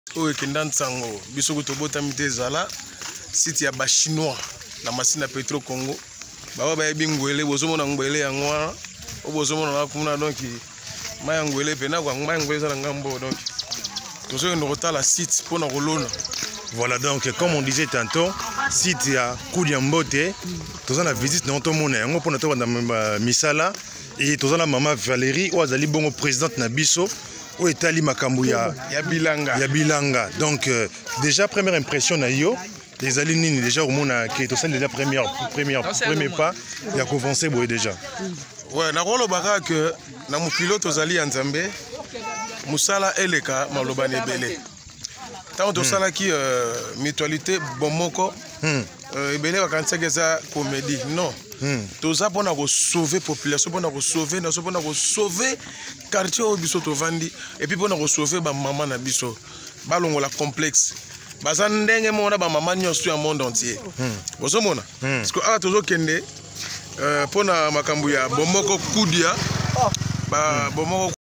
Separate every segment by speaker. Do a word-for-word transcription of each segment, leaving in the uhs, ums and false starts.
Speaker 1: oyo ekenda ntango biso ko tobotami te ezala site ya ba chinois na masina Petro Congo baba bayebi ngwele bozomona ngwele yango wana obozomona na kuna donc maya ngwele pena kwa maya ngwele za ngambo donc tozo ndo kotala site pona kolona.
Speaker 2: Voilà, donc comme on disait tantôt, site ya Koudiambote, tous en la visite dans tout le monde, on peut noter dans Misala et tous en la maman Valérie ou azali bongo présidente Nabiso ou etali makambu ya
Speaker 1: ya bilanga
Speaker 2: ya bilanga. Donc euh, déjà première impression na yo les alinini déjà au monde qui est au sein déjà première première premier pas il y a commencé boy déjà.
Speaker 1: Ouais, na rolo baka que na mukilo tozali ya Nzambe musala eleka maloba nebele. Tant to sala qui euh, mutualité bomoko hmm. euh, ebele vakanisa keza comédie non hmm. to za pona ko sauver population pona ko sauver na so pona ko sauver quartier au biso to vandi et puis pona ko sauver ba maman na biso balongo la complexe baza ndenge mona ba maman nyonso ya monde entier hmm. ozomona hmm. parce que ala tozo kende euh, pona makambu ya bomoko kudia ba hmm. bomoko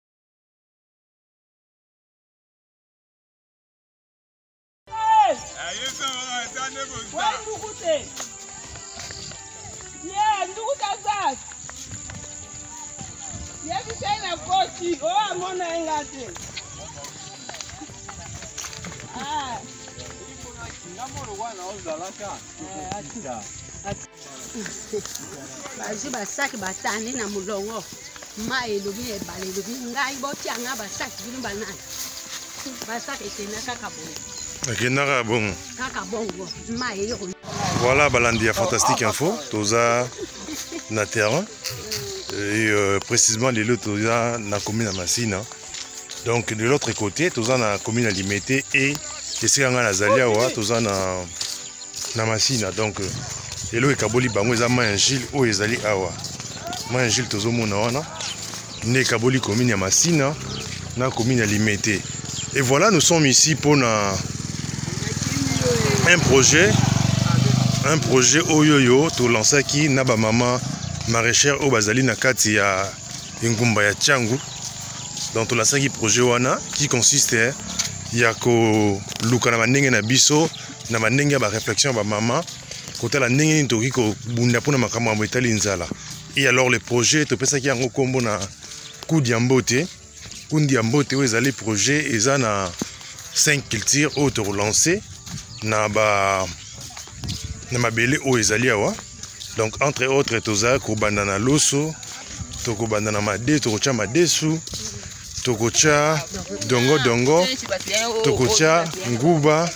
Speaker 3: Bazi basaki batani na mulongo ma elobi ebale elobi ngai botianga basaki bino banana basaki tena kaka bongo
Speaker 2: akendaka bongo
Speaker 3: kaka bongo ma eyo.
Speaker 2: Voilà balandi ya Fantastique Info toza na terrain et euh, précisément les lots toza na commune à Masina. Donc de l'autre côté toza na commune à Limete et esika nga nazali awa toza na na Masina. Donc elo ekaboli bango eza Mangile o ezali awa Mangile tozomona wana ne ekaboli commune ya Masina na commune à Limete. Et voilà, nous sommes ici pour na un projet un projet oyoyo to lancer qui na ba maman maraîchère au bazali na kati ya ngumba ya Tchangu. Donc to lancer qui projet wana qui consiste ya ko luka na ndenge na biso na ndenge ya ba réflexion ba maman côté la ndenge ni toki ko bunda pona makambo ya etali nzala. Et alors le projet to pesa ki yango kombo na Koudiambote Koudiambote o ezali projet eza na cinq cultures au to relancer na ba na mabele o ezali awa. Donc entre autres toza ko bandana loso to ko bandana made to ko cha madesu to ko cha dongo dongo to ko cha nguba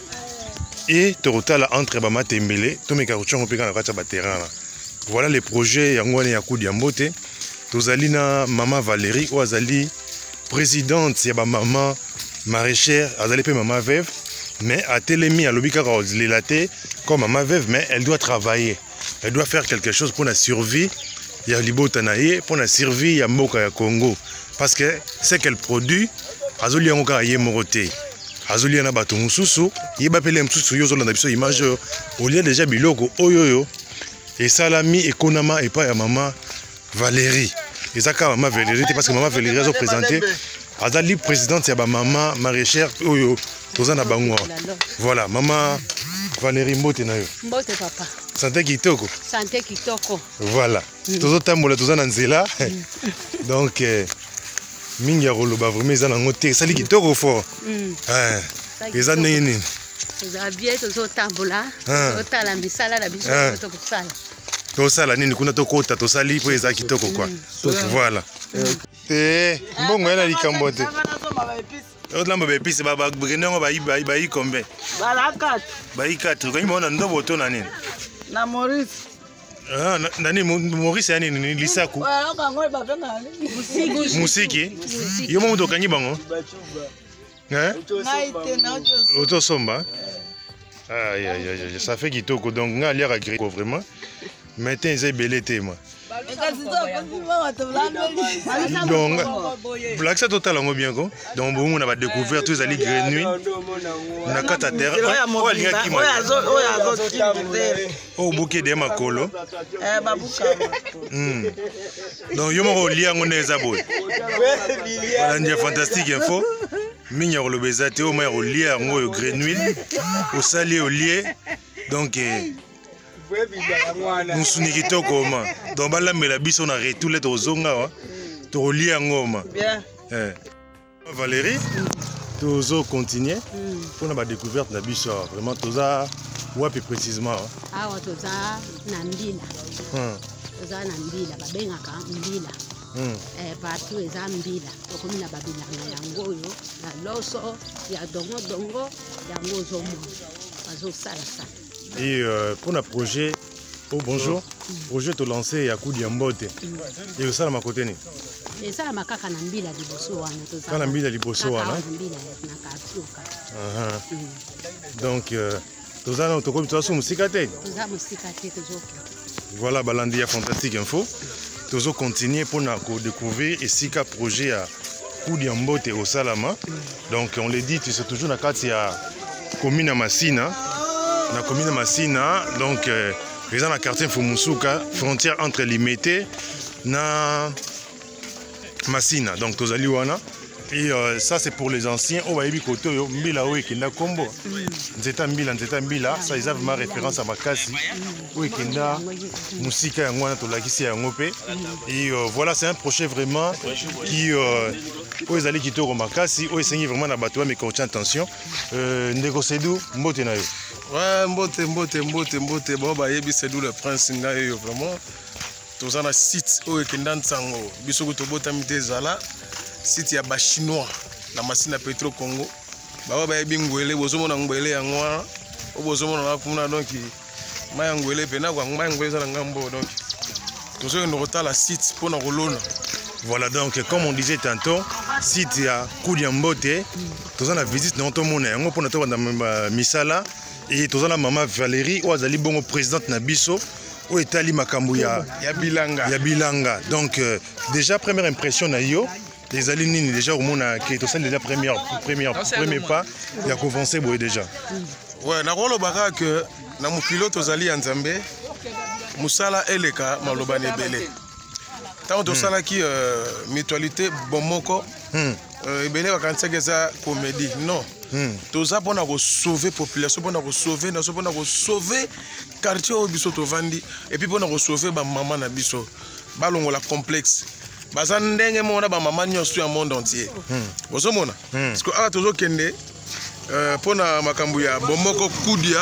Speaker 2: et to ko tala entre ba matembele to meka ko chongo peka na kata ba terrain. Voilà les projets yango ya Koudiambote. Tozali na maman Valérie o azali présidente ya ba maman maraîchère azali pe maman veuve. Mais à Télémi, à l'Obika Rozilate, comme maman veuve, mais elle doit travailler. Elle doit faire quelque chose pour la survie. Il y a Libotanaye, pour la survie, il y a Moka ya Congo. Parce que c'est qu'elle produit, Azoli Angoka Aye Morote. Azoli Ana Baton Soussou, il va appeler Msoussou Yozo dans la image. Au lieu déjà Biloko, Oyoyo. Et Salami et Konama et pas ya maman Valérie. Et ça, quand maman Valérie, parce que maman Valérie a présenté. Azali présidente, il y a maman maraîchère, Oyo. Voilà, maman Valérie Mbote na yo.
Speaker 3: Mbote papa.
Speaker 2: Santé kitoko.
Speaker 3: Santé kitoko.
Speaker 2: Voilà. Tozo tambola toza na nzela. Donc mingi ya koloba vraiment eza nango te. Sali kitoko fort. Eh. Eza ndenge nini?
Speaker 3: Toza bien tozo tambola. Totala misala na biso to kusala.
Speaker 2: Tosala nini kuna tokota tosali po eza kitoko quoi. Voilà. Eh, mbongo yana likambote. Autre lamba be pisi ba ba brenongo ba ba ba i combien?
Speaker 4: Ba la quatre.
Speaker 2: Ba i quatre. Quand il m'a ndo boto na nini?
Speaker 4: Na Maurice.
Speaker 1: Ah, nani Maurice yani ni lisaku.
Speaker 4: Wala kango ba vena ni.
Speaker 1: Musiki. Musiki. Yo mo ndo kanyi bango. Hein?
Speaker 4: Naite na auto.
Speaker 1: Auto somba. Aïe aïe aïe, ça fait kitoko donc nga lire agré vraiment. Maintenant c'est belé té moi. Donc, blague ça total en bien quoi. Donc bon, on a découvert tous les grenouilles. On a quatre terre. Oh, il y a qui m'a. Oh, bouquet de makolo.
Speaker 4: Eh, babuka.
Speaker 1: Hmm. Donc, yo mo lié on est zabou. Voilà, il y a Fantastique Info.
Speaker 2: minya ko lobeza te o mai ko lia ngo yo grenouille au sali au lié donc musuni kitoko ma donc bala mela biso na retourner to zonga wa to lia ngoma
Speaker 4: Bien.
Speaker 2: eh Valérie tozo continuer pour na découverte na biso vraiment toza wapi précisément
Speaker 3: awa toza na mbila toza na mbila babengaka mbila eh partout eza mbila tokomi na babilanga yango oyo na loso ya dongo dongo yango ozomona bazosala sala.
Speaker 2: Et euh, pour le projet, oh bonjour, mm. projet to lancé ya coup d'yambote. Et au ça ma côté ni.
Speaker 3: Et ça ma kaka na mbila liboso wana to ça.
Speaker 2: Kana mbila liboso wana.
Speaker 3: Mbila na katuka.
Speaker 2: Ah donc euh to ça no to ko to so musika te.
Speaker 3: To ça musika te to zo.
Speaker 2: Voilà Balandi ya fantastique info. To zo continuer pour na ko découvrir et sika projet à coup d'yambote au Salama. Donc on le dit c'est toujours na kati ya commune Masina. Na commune Masina, donc euh, les gens dans le quartier Fumusuka, frontière entre Limité na Masina, donc Tozaliwana. Et euh, ça c'est pour les anciens. Oh baby koto yo mbila oyo kinda kombo. Nzeta mbila nzeta mbila, ça ils ont ma référence à Makasi. Oyo kinda musika ya ngwana tolakisi ya ngope. Et euh, voilà, c'est un projet vraiment qui euh oyo ezali kitoko Makasi, oyo esengi vraiment na bato mais qu'on tient attention. Euh ndeko Sedou mbote na yo.
Speaker 1: Ouais, mbote mbote mbote mbote bon ba yebi Sedou le prince ngai yo vraiment. Toza na site oyo kinda nsango. Biso ko tobota mite zala. Site ya ba chinois na Masina Petro Congo baba ba yebi ngwele bozomona ngwele ya ngwa obozomona na kuna donc maya ngwele pena kwa maya ngwele za ngambo donc tozo ndo kotala site pona kolona.
Speaker 2: Voilà donc comme on disait tantôt site ya Koudiambote toza na visite na to mona yango pona to na misala et toza na maman Valérie o azali bongo présidente na biso o etali makambo ya
Speaker 1: ya bilanga
Speaker 2: ya bilanga donc euh, déjà première impression na yo les alignes déjà au monde qui est déjà première première premier pas il y a commencé boy déjà
Speaker 1: ouais na rolo baka que na mu pilote ozali Nzambe musala eleka maloba nebele tant to sala ki mutualité bomoko ebele bakanisa que ça comédie non toza pona ko sauver population pona ko sauver na so pona ko sauver quartier au biso to vandi et puis pona ko sauver ba maman na biso balongola complexe baza ndenge mona ba mama nyonso ya monde entier bozomona parce que ala tozo kende pona makambo ya bomoko kudia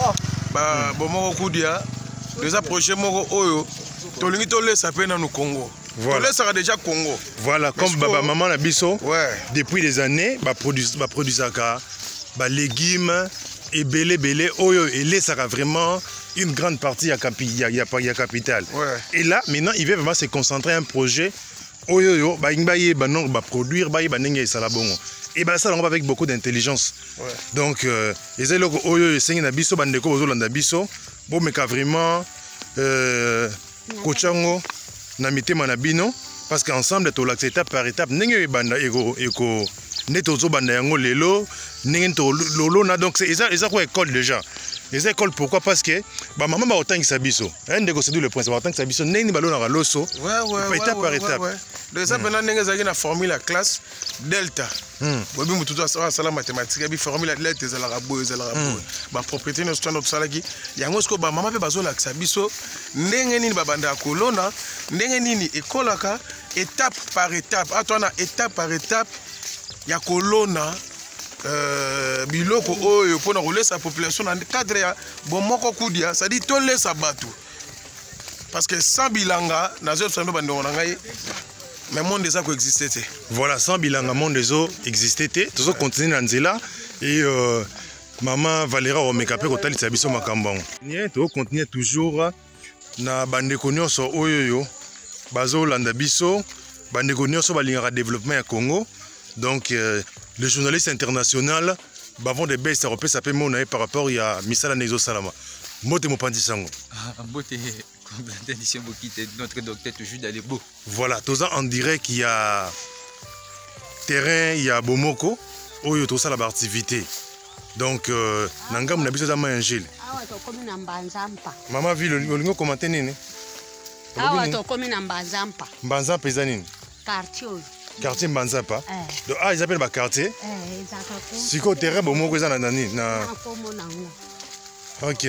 Speaker 1: ba bomoko kudia déjà projet moko oyo tolingi tolesa pena no Congo.
Speaker 2: Voilà.
Speaker 1: Tolesa déjà Congo.
Speaker 2: Voilà comme baba maman na biso
Speaker 1: ouais.
Speaker 2: Depuis des années ba produit ba produisaka ba légumes et belé belé oyo et lesaka vraiment une grande partie ya capi ya ya ya capitale.
Speaker 1: Ouais.
Speaker 2: Et là maintenant il veut vraiment se concentrer un projet oyo yo ba ngbaye ba non ba produire ba ndenge sala bongo. Et ben ça on va avec beaucoup d'intelligence. Ouais. Donc euh les eloko oyo sengi na biso bandeko bozolanda biso bo meka vraiment euh kochango na mitema na bino parce qu'ensemble to l'accès étape par étape ndenge banda eko eko neto zo banda yango lelo ndenge to lolo na donc c'est ça ça quoi école déjà. Les écoles pourquoi parce que ba maman ba autant que sabiso un ndeko c'est le point c'est autant que sabiso ndenge balo na loso
Speaker 1: ouais ouais
Speaker 2: étape par étape.
Speaker 1: Déjà maintenant ndenge zaki na formule la classe delta bobi mutu to sala mathématique bi formule delta za la rabo za la rabo ba propriété no stand up salaki yango sko ba mama pe bazola sabiso ndenge nini babanda kolona ndenge nini ekolaka étape par étape atona étape par étape ya kolona euh biloko oyo pona kolesa population na cadre ya bomoko kudia ça dit to lesa batu parce que sans bilanga nazo sando bando na ngai mais monde déjà coexistait.
Speaker 2: Voilà, sans bilanga monde des eaux existait. Tout ça continue dans Nzela et euh, maman Valéra Omekape kotali sabiso makambon. Ni to continue toujours na bandeko nyonso oyo yo bazo landa biso bandeko nyonso balingaka développement ya Congo. Donc euh, les journalistes internationaux bavons des baisses européens ça peut monae par rapport à Misala Nezo Salama. Mote mopandi sango.
Speaker 5: Mote notre docteur toujours dans les beaux.
Speaker 2: Voilà, tout ça en direct qu'il y a terrain, il y a Bomoko, où il y a tout ça la activité. Donc, euh, Nangam n'a pas besoin de manger. Maman, vu le lingo commenter nini?
Speaker 3: Awa to komi na Mbazampa.
Speaker 2: Mbazampa ezanini?
Speaker 3: Quartier.
Speaker 2: quartier Mbanzapa. Donc ah ils appellent ba quartier.
Speaker 3: Eh ezaka ko.
Speaker 2: Siko terrain bomoko eza na nani na. OK.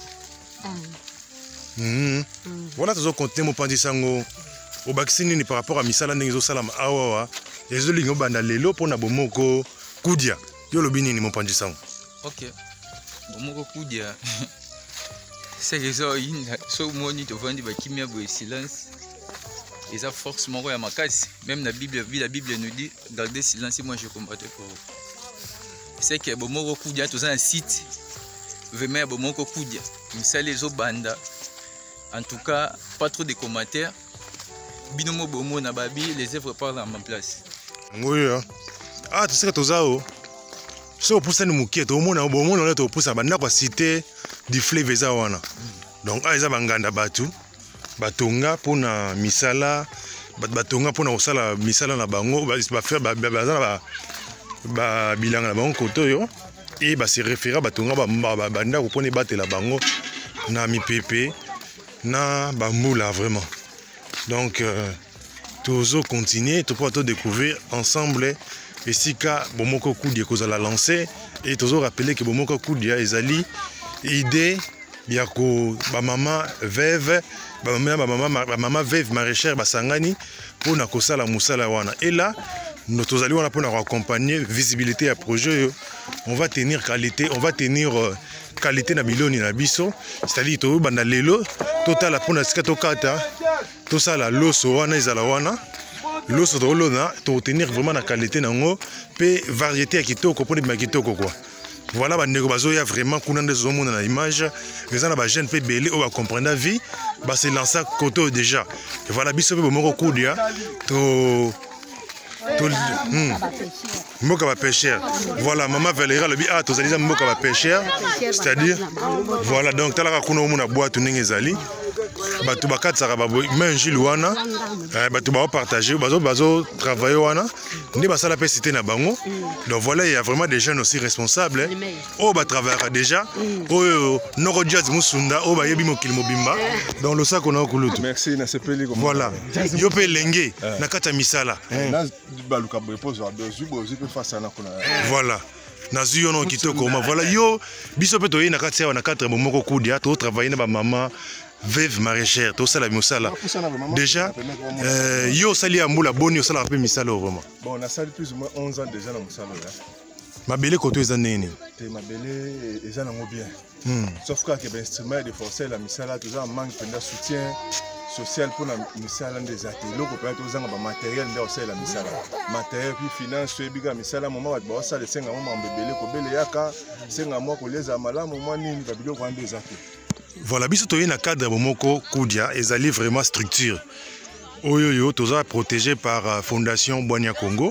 Speaker 2: Mhm. Voilà toujours continuer mon pandi sango. Au vaccine ni par rapport à misala ndenge zo salama awa. Ezo lingo banda lelo pona bomoko kudia. Yo lobini ni mon pandi sango.
Speaker 5: OK. Bomoko kudia. C'est que ça il so moni to vandi ba kimia bo silence. Et ça force mon ya makasi. Même la Bible, la Bible nous dit gardez silence, moi je combattais pour vous. C'est que bomoko kudia tout ça un site. Vraiment bomoko kudia. Misala les banda. En tout cas, pas trop de commentaires. Binomo bomo na babi, les œuvres parlent en ma place.
Speaker 2: Oui, ah, tu sais que tu as ça. Si on pousse à nous mouquer, tout le monde a bomo, on a tout pousse à banda quoi cité du fleuve eza wana. Donc ah, ils a banganda batu, batonga pour na misala, batonga pour na osala misala na bango, ba faire ba ba ba bilan na bango koto yo et ba se référer batonga ba banda ko pone battre la bango na mi pepe na bamboula vraiment. Donc, euh, toujours continuer, tout pour découvrir ensemble. Et si ka Bomoko Koudia qu'on a lancé, et toujours rappeler que Bomoko Koudia est allé idée, bien que ma maman veuve, ma maman, ma maman veuve maraîchère basangani pour na kosa la musala wana. Et là, nous tous allons pour nous accompagner visibilité à projet. On va tenir qualité, on va tenir euh, qualité na biloni na biso, c'est-à-dire tout banda lelo, total pour na skato kata. Tout ça la loso wana ezala wana loso dolona to tenir vraiment la qualité nango pe variété ya kitoko pour ba kitoko quoi. Voilà ba ndeko bazo ya vraiment kuna ndezo mona na image les ana ba jeune pe belé o ba comprendre la vie ba se lancer koto déjà. Et voilà biso pe bomoko kudia to to mboka ba pêcheur. Voilà maman Valérie le bi ah to zaliza mboka ba pêcheur, c'est-à-dire voilà donc talaka kuna mona boîte ndenge ezali. Bato bakatsaka ba manjil wana bato ba partager bazo bazo travailler wana ndi basala pe cité na bango. Donc voilà il y a vraiment des jeunes aussi responsables oh ba travailler déjà oh noko jazz musunda oh ba yebi mokili mobimba dans le sac on a kulutu.
Speaker 6: Merci na sepeli comme
Speaker 2: voilà yo pe lenge na kata misala
Speaker 6: na baluka repose à deux jours aussi peut faire ça na kuna
Speaker 2: voilà nazu yo no kitoko ma voilà yo biso pe to yina kati na quatre momoko kudia to travailler na ba maman veuve maraîchère, tout ça la misala. Déjà, euh, yo sali amboula boni yo sala rapé misala vraiment.
Speaker 6: Bon, on a sali plus ou moins onze ans déjà dans misala là.
Speaker 2: Ma belle côté est nini?
Speaker 6: Te ma belle est en bien. Sauf que les instruments de forcer la misala tout ça manque de soutien social pour la misala des ateliers. Loko peut être aux gens matériel de aussi la misala. Matériel puis finance et biga misala moment va ba ça les cinq moment belle ko belle yaka cinq mois ko les amala moment nini ba bilo ko des ateliers.
Speaker 2: Voilà, biso toye na cadre bomoko kudia ezali vraiment structure. Oyoyo toza protégé par uh, Fondation Boania Congo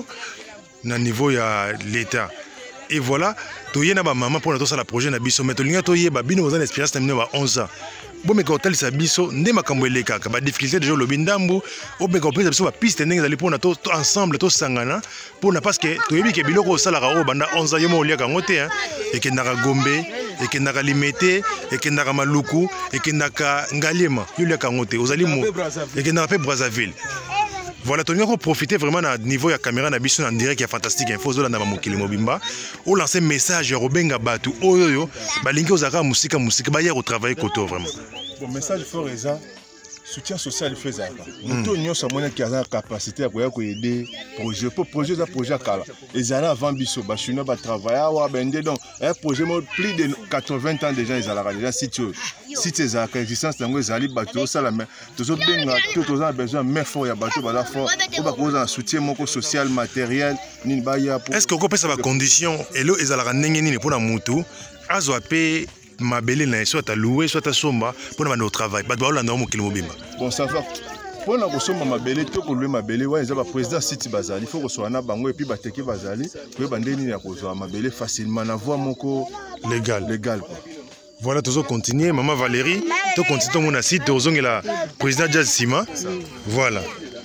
Speaker 2: na niveau ya l'état. Et voilà, toye na ba maman pour na la projet na biso mais tolinga toye ba bino bazana expérience na ba onze ans. Bon mais quand tel sa biso nde makambo eleka ka ba difficulté de le bindambu o be ko pesa biso ba piste ndenge zali pour na to ensemble to sangana pour na parce que toyebi ke biloko sala ka o banda onze ans yemo olia ka ngote hein et que na gombe et que na limité et que na maluku et que na ngaliema yolia ka ngote ozali mo et que na pe Brazzaville. Voilà, tu as profité vraiment à niveau de la caméra na biso en direct qui est fantastique info zo na mokili mobimba ou lancer message ya robenga batu oyoyo balingi ozaka musika musika ba hier au travail koto vraiment.
Speaker 6: Bon message fort eza soutien social faisable. Nous nous sommes qui a la capacité à pouvoir aider projet pour projet za projet kala. Ezala avant biso ba chino ba travailler wa bende donc un projet plus de quatre-vingts ans déjà ezala déjà site site za existence tango ezali bato ça la mais toujours benga tout aux besoin mais fort ya bato bala fort pour ba cause un soutien moko social matériel ni ba ya pour.
Speaker 2: Est-ce que ko pesa ba condition et lo ezala ndenge nini pour na mutu azo pe ma belle na soit à louer soit à somba pour na au travail ba doit landa mo kilimo bimba.
Speaker 6: Bon ça va pour na kosomba ma belle to ko louer ma belle wa eza ba président city bazali il faut ko soit na bango et puis ba teki bazali ko ba ndeni ya ko zo ma belle facilement na voie moko
Speaker 2: légal
Speaker 6: légal quoi.
Speaker 2: Voilà toujours continuer maman Valérie to continue mon site ozongi la président Jazz Sima voilà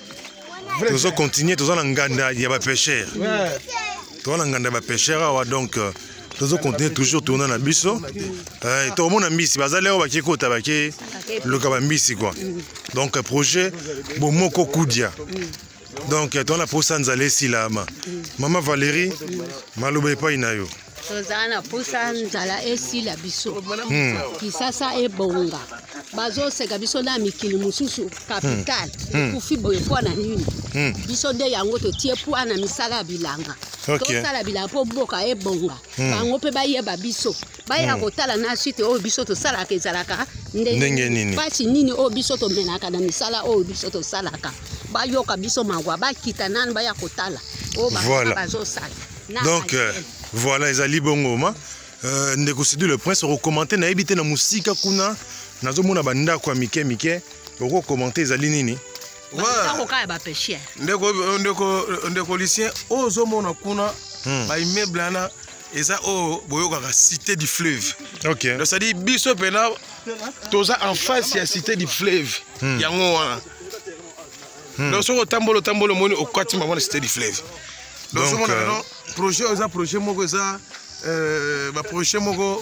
Speaker 2: toujours continuer toujours na nganda ya ba pêcheur to na nganda ba pêcheur donc nous continuons toujours tourner dans biso. Euh, tout le monde a mis si bazale au baki kota baki le kabambisi quoi. Donc projet Bomoko Kudia. Donc tona posa nzala esilama. Mama Valérie maloba epai na yo.
Speaker 3: tozana posa nzala esila biso kisasa ebonga bazoseka biso na mikili mususu capital kufi boye mpona nini biso nde yango totie pwana misala bilanga tosala bilanga mpo mboka ebonga bango mpe bayeba biso baya kotala na suite oyo biso tosalaka ezalaka ndenge nini pasi nini oyo biso tomenaka na misala oyo biso tosalaka bayoka biso mawa bakita nani baya kotala oyo bazosala.
Speaker 2: Donc euh, voilà ezali bongo ma euh, ndeko Sidu le prince recommenter na ebité na musika kuna nazomona bandako ya mike mike oko commenter ezali nini
Speaker 3: ouais ba pêcher
Speaker 1: ndeko ndeko ndeko lycée ozomona kuna ba immeuble ana eza o boyoka cité du fleuve.
Speaker 2: OK
Speaker 1: donc ça dit biso pena toza en face ya cité du fleuve yango wana donc so tambolo tambolo moni okati mama cité du fleuve. Donc, donc euh, non, projet ça projet moko ça euh ba projet moko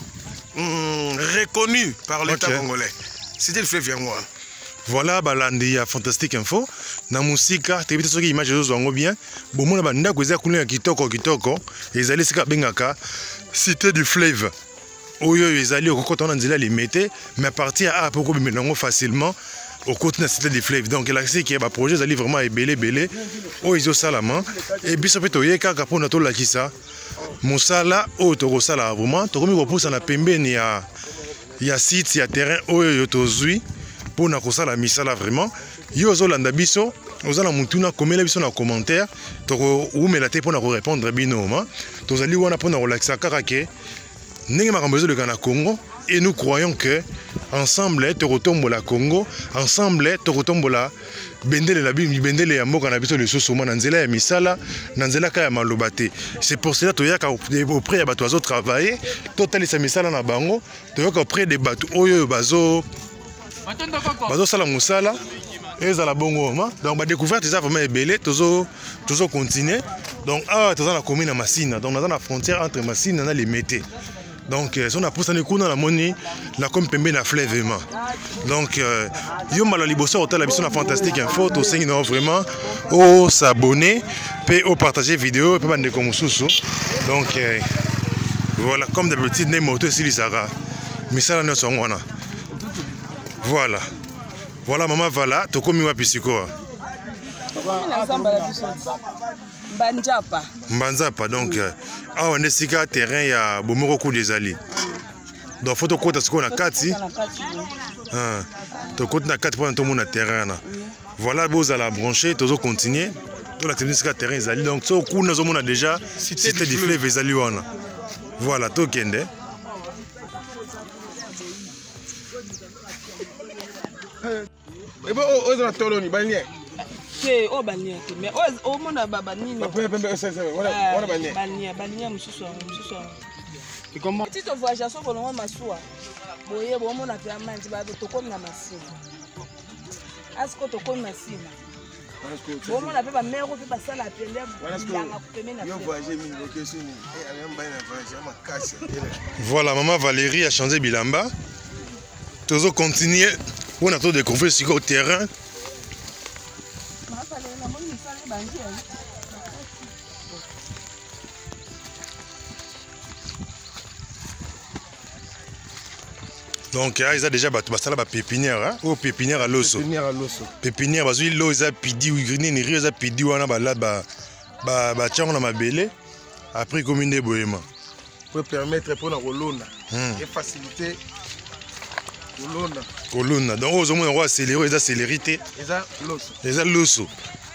Speaker 1: reconnu par l'État okay. congolais. C'était le fleuve yango.
Speaker 2: Voilà balandi ya fantastique info na musika tebite soki image zo zango bien bomona banda kweza kuna kitoko kitoko ezali sika bengaka cité du fleuve oyo ezali okokota na nzela limité mais partir à poko bimenango facilement au côté de la cité du fleuve. Donc là c'est qu'il y a un projet qui est vraiment belé belé oh ils ont salama et puis ça peut être kaka pour notre la kisa musala oh to sala vraiment to komi ko na pembeni ya ya site ya terrain oh yo tozui pour na kosala misala vraiment yo zo landa biso ozala mutuna komela biso na commentaire to umela te pour na répondre binoma tozali wana pour na relaxer kaka ke ndenge makambo ezo le Congo. Et nous croyons que ensemble te retombe la Congo, ensemble te retombe la bendele la bim bendele ya mboka na biso le sosoma na nzela ya misala na nzela ka ya malobate. C'est pour cela toyaka auprès ya bato bazo travailler total sa misala na bango toyaka auprès des bato oyo bazo bazo sala musala ezala bongo ma donc ba découverte ça vraiment ebelé tozo tozo continuer donc ah toza na commune na Masina donc na frontière entre Masina na Limete. Donc, on a posé la monnaie, la comme pembe na fleuve. Donc, yo malaliboso hôtel la mission fantastique info, to sing vraiment au s'abonner, puis au partager vidéo, puis bande comme sous. Donc, voilà, comme d'habitude, les motos ici, ça va. Mais ça, là, nous on a. Voilà. Voilà, maman, voilà, to comme moi, pisiko.
Speaker 4: Mbanzapa.
Speaker 2: Mbanzapa, donc, ah, on est sur le terrain, il y a beaucoup de zali. Donc, il faut que tu aies kati. Ah, tu as quatre points de terrain. Voilà, vous allez brancher, tu vas continuer. Tu as sur le terrain, zali. Donc, tu as déjà cité du fleuve zali. Voilà, tu as kende.
Speaker 1: Et bon, on a toloni, balnier.
Speaker 4: Que oh bania que mais oh oh mon baba nini
Speaker 1: ba pe pe ça ça on a bania
Speaker 4: bania bania mususu mususu et comment petit voyage so kolongo masuwa boye bo mona pe amanzi ba to komi na masina asko to komi masina bo mona pe ba mero pe ba sala pende bilanga kupeme na
Speaker 1: yo voyager mingi location ni et même ba na voyager ma casse.
Speaker 2: Voilà, maman Valérie a changé bilamba tozo continuer on a tout découvert sur le terrain. Donc, il y a déjà la pépinière, ou pépinière à l'osso.
Speaker 1: Pépinière à l'osso.
Speaker 2: Pépinière, parce que l'eau est pidi, ou green, ni rien, pidi, ou ana balade, bah, bah, bah, tiens, on a ma belle. Après, commune de Bohéma.
Speaker 1: Pour permettre pour la colonne et faciliter colonne.
Speaker 2: Colonne. Donc, aux hommes, on va accélérer, ils accélérité.
Speaker 1: Ils ont l'osso.
Speaker 2: Ils ont l'osso.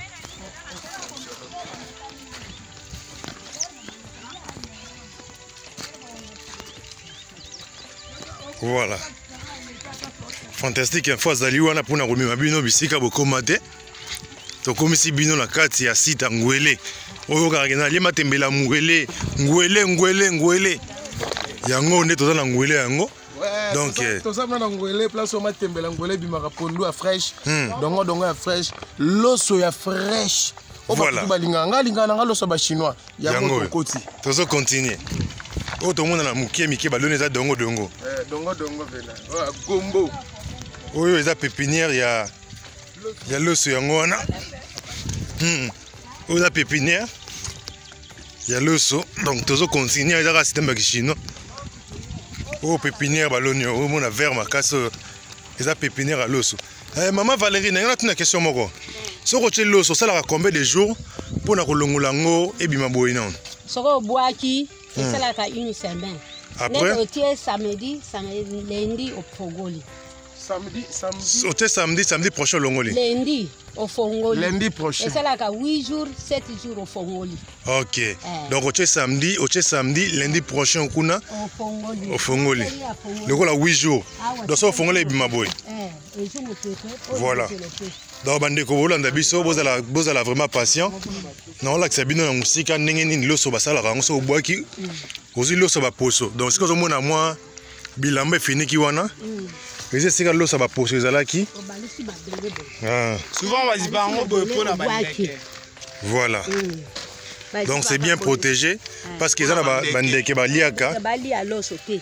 Speaker 2: Voilà. Fantastique info azali wana pona komema bino bisika bokomate. Tokomisi bino na kati ya site Ngwele. Oyo kakena lema tembela Ngwele, Ngwele, Ngwele, Ngwele. Yango nde toza na Ngwele yango. Donc
Speaker 1: toza na Ngwele place o matembela Ngwele bimaka pondu ya fresh. Dongo dongo ya fresh, loso ya fresh. Voilà. Balinganga lingana nga loso ba chinois. Yango tokoti.
Speaker 2: Tozo continuer. Oh, tout le monde a mouké, mouké, ballon, ils ont dongo, dongo.
Speaker 1: Eh, dongo, dongo, vela. Oh, gombo.
Speaker 2: Oui, ils ont pépinière, il y a. Il y a l'os, il y a ngwana. Hmm. On a pépinière. Il y a l'osso. Donc, toujours continuer. Il y a un système chinois. Oh, pépinière, ballon, oh, mon verre, ma casse. Il y a pépinière à l'osso. Maman Valérie, il y a une question. Si on a l'osso, ça a combien de jours pour la colongo et bimaboïna?
Speaker 3: Si on boit qui, c'est là une semaine.
Speaker 2: Après,
Speaker 3: samedi, lundi au Fogoli.
Speaker 1: Samedi, samedi.
Speaker 2: Au samedi, samedi prochain, Longoli.
Speaker 3: Lundi au Fogoli.
Speaker 1: Lundi prochain.
Speaker 3: Et c'est là huit jours, sept jours au Fogoli.
Speaker 2: Ok. Eh. Donc, au samedi, au samedi, lundi prochain, au Kuna.
Speaker 3: Au Fogoli.
Speaker 2: Au Fogoli. Donc, on a huit jours. Donc, ça, au Fogoli, et bimaboï. Voilà. Donc, bande ko bolanda biso bozala bozala vraiment patient. Non là que c'est bino na musika ndenge nini loso basala rango so boaki. Ozi loso ba poso. Donc ce que mona moi bilamba fini ki wana. Les sika loso ba poso ezalaki. Ah.
Speaker 7: Souvent vas-y ba ngo boy pour na bandeke.
Speaker 2: Voilà. Donc c'est bien protégé parce que ça na bandeke ba liaka.
Speaker 3: Ba li à loso te.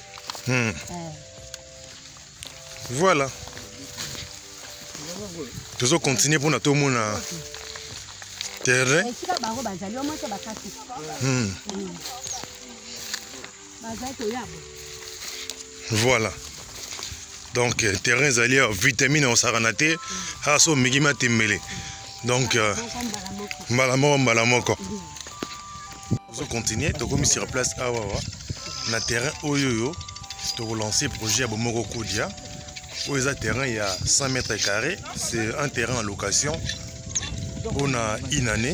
Speaker 2: Voilà. Toujours continuer pour tout le monde terrain. Hmm. Voilà. Donc terrain zali vitamine en saranaté aso migima temele. Donc malamoko malamoko. Toujours continuer to comme sur place awawa na terrain oyoyo to relancer projet Bomoko Kodia. Où il y a un terrain, il y a cent mètres carrés. C'est un terrain en location pour une année.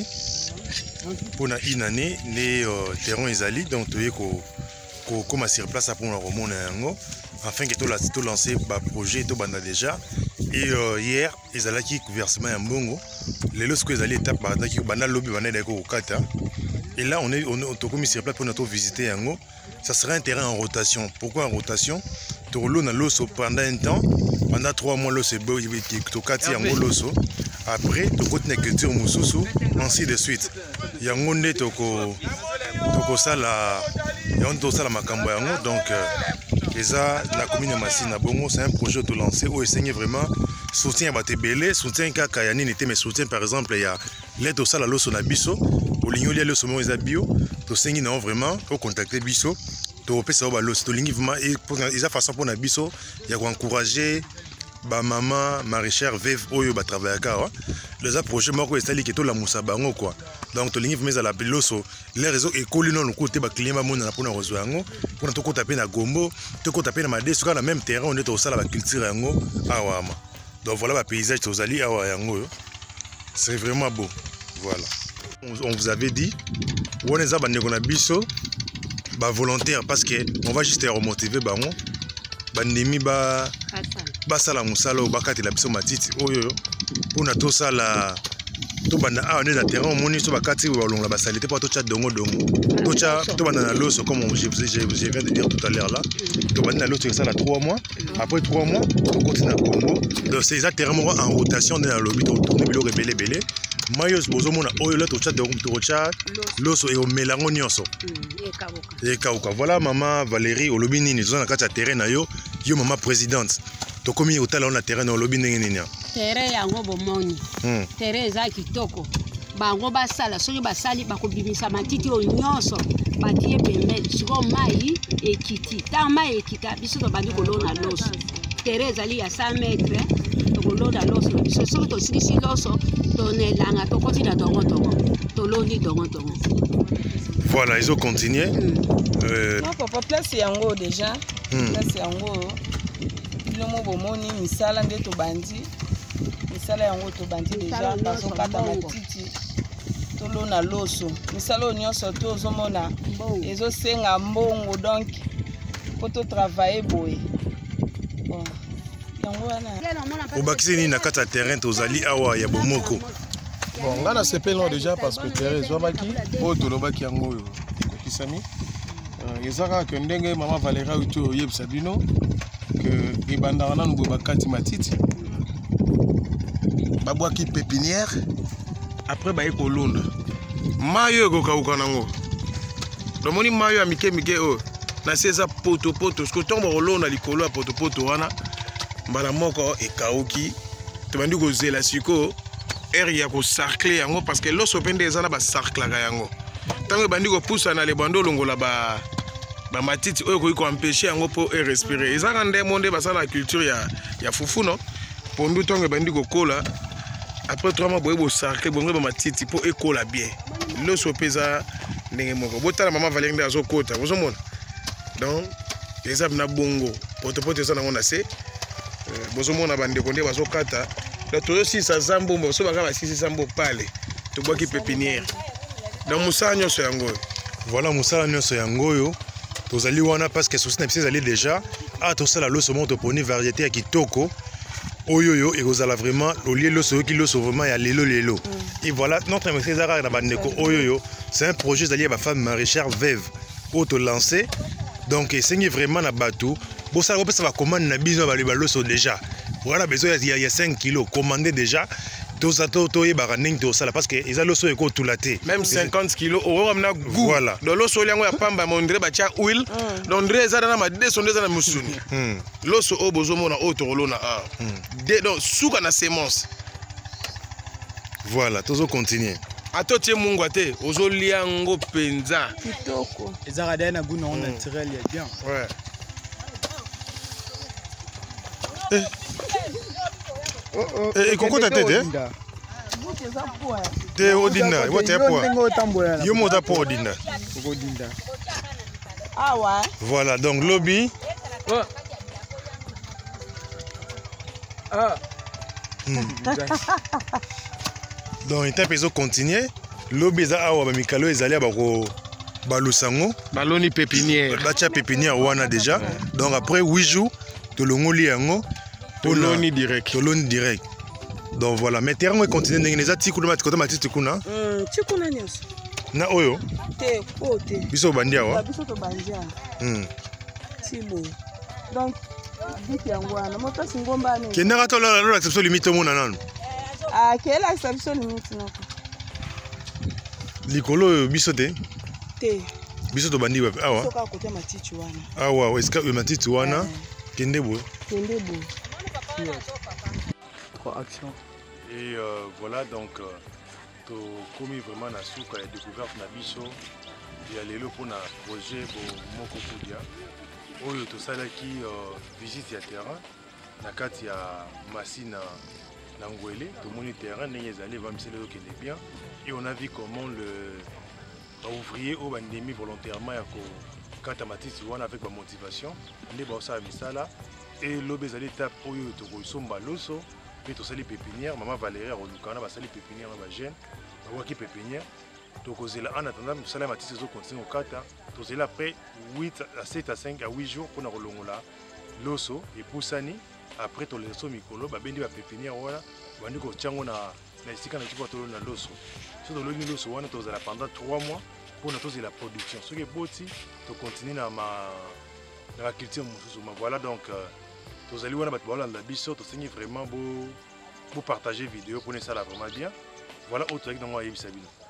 Speaker 2: Pour une année, les euh, terrains sont donc tu es comme sur place pour nous remonter afin que tu aies lancé le projet tout déjà. Et euh, hier, ils allaient qui versement en bongo. Les lots qu'ils allaient étape par qui banal lobby banal au kata. Et là, on est on est comme sur place pour nous visiter en haut. Ça sera un terrain en rotation. Pourquoi en rotation? Tu roules dans l'osso pendant un temps, pendant trois mois, l'osso est beau, tu kati en gros l'osso. Après, tu continues la culture moussousou, ainsi de suite. Il y a un monde qui est ça la, il y a un tout ça la makambo yango. Donc, déjà la commune de Massina Bongo, c'est un projet de lancer où essayer vraiment soutien à Batebele, soutien à Kayani n'était mais soutien par exemple il y a l'aide au sal à l'osso na biso, au ligno lié l'osso mo isa bio, tu sais non vraiment au contacter biso. To pesa ba los to lingi vraiment et pour isa façon pour na biso ya ko encourager ba maman maraîchère veuve oyo ba travailler ka les projets moko estali ke to la musa bango quoi. Donc to lingi vraiment la biloso les réseaux école non côté ba client mona na pona rezo yango pour to ko taper na gombo to ko taper na made sur la même terrain on est au sala ba culture yango awama. Donc voilà ba paysage to zali awa yango. C'est vraiment beau. Voilà. On vous avait dit on est ba ndeko na biso bah volontaire parce que on va juste remotiver bah on bandemi ba ba sala musala o bakati la biso matiti oyo pour na to sala to banda a on est na terrain on moni so bakati ba longa ba salité pour to cha dongo dongo to cha to banda na loso comme je je je viens de dire tout à l'heure là to banda na loso ça là trois mois après trois mois on continue à Congo donc c'est ça terrain en rotation dans le lobby to tourner bilo rebelle belé Mayos bozomona oyo là to cha dongo to cha loso et au mélango nyonso et kauka voilà maman Valérie au lobby nini zona kati ya terrain na yo yo maman présidente to komi otala na terrain au lobby ndenge nini
Speaker 3: terrain yango bomoni terrain za kitoko bango basala soki basali bakobimisa matiti oyo nyonso batie pembeni siko mai ekiti ta mai ekita biso to bandi kolona loso terrain ezali ya cent mètres tokolona loso biso soki tosilisi loso tonelanga tokoti na dongo-dongo toloni dongo-dongo.
Speaker 2: Voilà, ils ont continué.
Speaker 4: Mm. Euh... Non, papa, place yango déjà. Mm. Place yango. Le mot bomoni misala nde to bandi. Misala yango to bandi déjà parce que kata matiti. Tolona loso. Misala nyonso to zomona. Ezo senga mbongo donc pour to travailler boy. Bon. Yango wana.
Speaker 2: Obakisini na kata terrain tozali awa ya bomoko.
Speaker 1: Bon, là, c'est pas déjà parce que Thérèse Wabaki, Otolobaki Yango, Kokisami. Il y a que Ndenge, Maman Valérie, Uto, Yeb Sabino, que Ibandarana nous bakati matiti. Babouaki pépinière, après Baïko Lunda. Mayo Gokaukanango. Le moni Mayo a Mike Mike, na César Poto Poto, ce que tombe au Lunda, l'Icolo à Poto Poto, Wana, Malamoko et Kaoki, tu m'as dit que c'est la suco. aire ya kocercle yango parce que loso mpe nde eza na bacerclaka yango ntango ebandi kopusa na lebando olongola ba bamatiti oyo koki koempêche yango mpo erespire ezaka ndemo nde basala na culture ya, ya fufu no pondu ntango ebandi kokola après trois mois boye bocercle bongo bamatiti mpo ekola bien loso mpe eza ndenge moko botala mama Valérie nde azokota bozomona donc eza na bongo potopoto eza nango na se bozomona bandeko nde bazokata toyosisa zambombo so baka basisisa mbo pale tobwaki pépinière donc mosala nyonso yango oyo
Speaker 2: voilà mosala nyonso yango oyo tozali wana parce que souci na biso ezali déjà a tosala loso moko toponi variété ya kitoko oyo oyo ekozala vraiment lolie loso oyoki loso vraiment ya lelo lelo et voilà notre message ezaka na bandeko oyo oyo c'est un projet ezali ya bafemme maraîchère veuve oyo tolancé donc esengi vraiment na bato bosala bopesa bacommande na biso baloba loso déjà voilà besoin il y a cinq kilos commandé déjà toza to toyebaka ndenge tosala parce que eza loso ekotula te
Speaker 1: même cinquante kilos okokamna goût
Speaker 2: voilà
Speaker 1: donc loso yango ya pamba mondre batia huile donc ndre eza na madeso nde eza na musuni loso oyo bozomona oyo tokolona a donc suka na semence
Speaker 2: voilà tozo continuer
Speaker 1: ato tie mungwa te ozolia yango mpenza
Speaker 7: kitoko ezaka daye na goût non naturel ya bien
Speaker 1: ouais
Speaker 2: Eh, kokota te te te odinda wote ya poa yo moza po odinda voilà donc lobby donc etape ezo continuer lobby eza awa bamikalo ezali ya bako balusango
Speaker 1: baloni pépinière
Speaker 2: batia pépinière wana déjà donc après huit jours tolongoli yango
Speaker 1: toloni direct
Speaker 2: toloni direct donc voilà mais terrain est continué ndenge neza tikuna mati kota matiti kuna
Speaker 4: mm tikuna nyonso
Speaker 2: na oyo
Speaker 4: te o te
Speaker 2: biso bandia wa
Speaker 4: biso to bandia
Speaker 2: mm
Speaker 4: tibo donc dit yango wana moto singomba ne
Speaker 2: kendaka to la la exception limite mona nanu
Speaker 4: ah kela exception limite nako
Speaker 2: likolo biso te
Speaker 4: te
Speaker 2: biso to bandi wapi awa
Speaker 4: soka kote matiti wana
Speaker 2: awa est-ce que matiti wana kende bo
Speaker 4: kende bo
Speaker 7: trois actions
Speaker 2: et euh, voilà donc euh, to commis vraiment na suka ya découverte na biso ya lelo pour na projet bo moko kudia oyo to salaki euh, visite ya terrain na kati ya Masina na Ngwele to moni terrain ndenge ezali va misele yo kende bien et on a vu comment le ba ouvrier au bandemi volontairement ya ko kata matiti wana avec ba motivation nde ba osala misala et l'obésalité étape oyo to ko somba loso puis to sali pépinière maman Valérie rolukana ba sali pépinière na ba jeune ba waki pépinière to kozela en attendant to sala matiti zo continuer au kata to zela après huit à sept à cinq à huit jours pour na rolongola loso et poussani après to leso mikolo ba bendi ba pépinière wana bandi ko tiango na na esika na kipo to na loso so to loni loso wana to zela pendant trois mois pour na to zela production ce qui est boti to continuer na ma dans la culture mosusu voilà donc tozali wana bato balanda biso tosengi vraiment beau partager vidéo pour ça là vraiment bien voilà autre avec dans moi yebisa bino